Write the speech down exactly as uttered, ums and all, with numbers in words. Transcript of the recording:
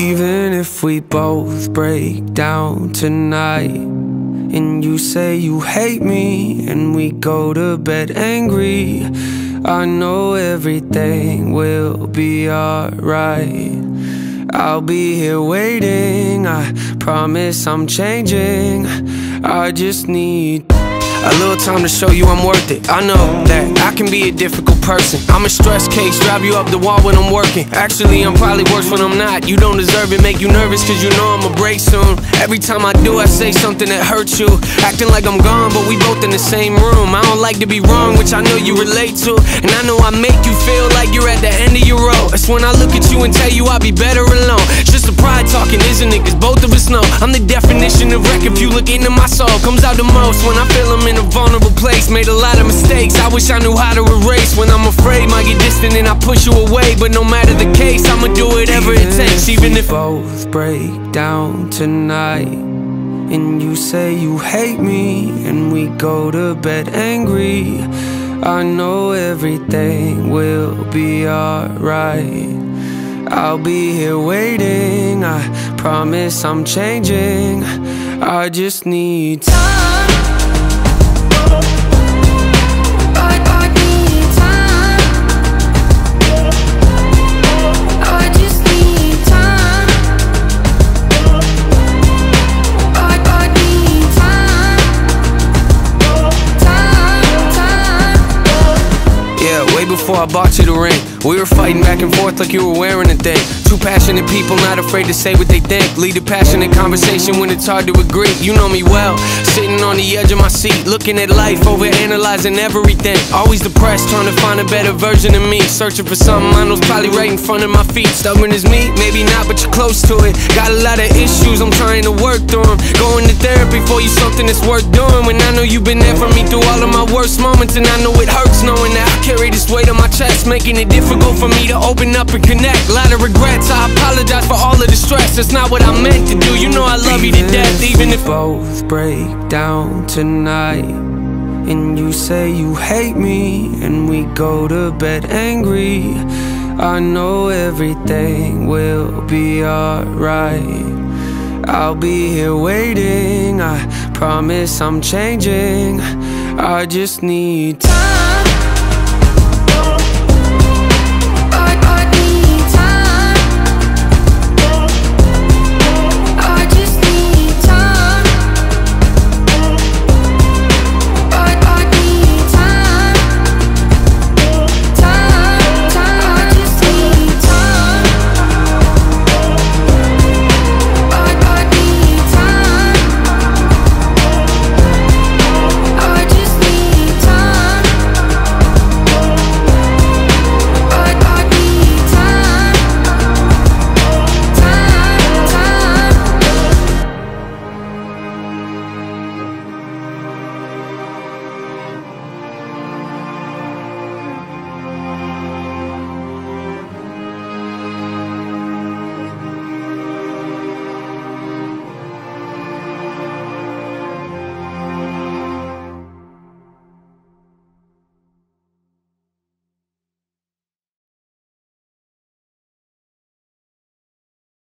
Even if we both break down tonight, and you say you hate me, and we go to bed angry, I know everything will be alright. I'll be here waiting, I promise I'm changing. I just need a little time to show you I'm worth it. I know that I can be a difficult person. I'm a stress case, drive you up the wall when I'm working. Actually, I'm probably worse when I'm not. You don't deserve it, make you nervous cause you know I'ma break soon. Every time I do, I say something that hurts you, acting like I'm gone, but we both in the same room. I don't like to be wrong, which I know you relate to, and I know I make you feel like you're at the end of your road. That's when I look at you and tell you I'll be better alone. It's just the pride talking, isn't it? Cause both of us know I'm the definition of wreck. If you look into my soul, comes out the most when I feel I'm in a vulnerable place. Made a lot of mistakes, I wish I knew how to erase. When I'm afraid, might get distant and I push you away. But no matter the case, I'ma do whatever it takes. Even if both break down tonight, and you say you hate me, and we go to bed angry, I know everything will be alright. I'll be here waiting, I promise I'm changing. I just need time. Before I bought you the ring, we were fighting back and forth like you were wearing a thing. Two passionate people, not afraid to say what they think. Lead a passionate conversation when it's hard to agree. You know me well, sitting on the edge of my seat, looking at life, over analyzing everything. Always depressed, trying to find a better version of me, searching for something I know's probably right in front of my feet. Stubborn as me, maybe not, but you're close to it. Got a lot of issues, I'm trying to work through them. Going to therapy for you, something that's worth doing. When I know you've been there for me through all of my worst moments, and I know it hurts knowing that I carry this weight on my chest, making it difficult for me to open up and connect. A lot of regrets, I apologize for all of the stress. That's not what I meant to do, you know I love you to death. Even if both break down tonight, and you say you hate me, and we go to bed angry, I know everything will be alright. I'll be here waiting, I promise I'm changing. I just need time.